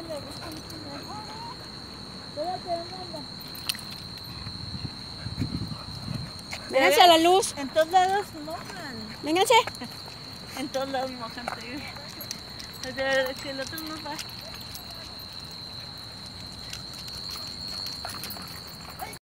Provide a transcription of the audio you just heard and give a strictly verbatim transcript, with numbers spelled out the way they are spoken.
Vénganse a la luz. En todos lados mojan. Vénganse. En todos lados mojan, sí. El otro no va.